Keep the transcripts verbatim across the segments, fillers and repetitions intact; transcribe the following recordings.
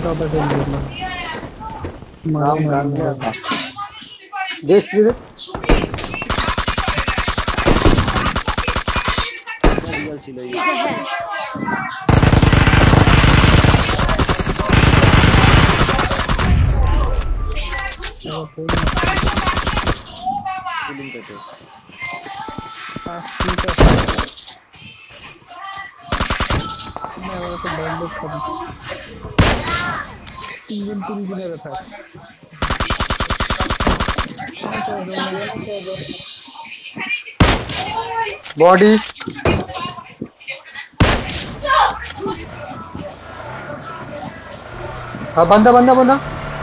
top पे खेल रहा नाम गान क्या था देश प्लीज रियल ছিল ये फीलिंग करते हां ठीक है मैं वो तो डाउनलोड कर तीन तीन दिन रहता है बॉडी हाँ बंदा बंदा बंदा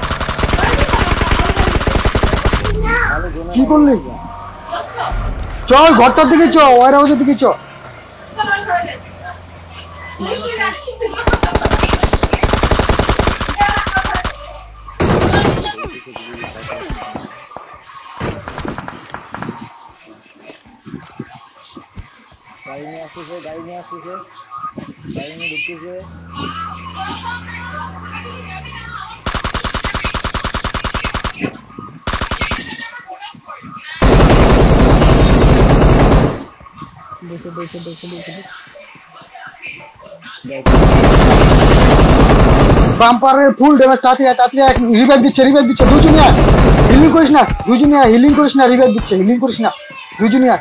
কি করলি চল ঘরটার দিকে চ ওয়ার হাউসের দিকে চ गाड़ी में আসতেছে गाड़ी में আসতেছে गाड़ी में ঢুকতেছে देखो देखो देखो देखो বাম্পারের ফুল ড্যামেজ তাড়াতাড়ি তাড়াতাড়ি রিভাইভ দিচ্ছে রিভাইভ দিচ্ছে দুজনিয়া হিলিং করিস না দুজনিয়া হিলিং করিস না রিভাইভ দিচ্ছে হিলিং করিস না দুজনিয়া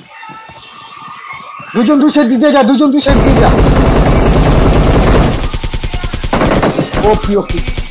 দুজন দুই সাইড দিয়ে যা দুজন দুই সাইড দিয়ে যা ওকে ওকে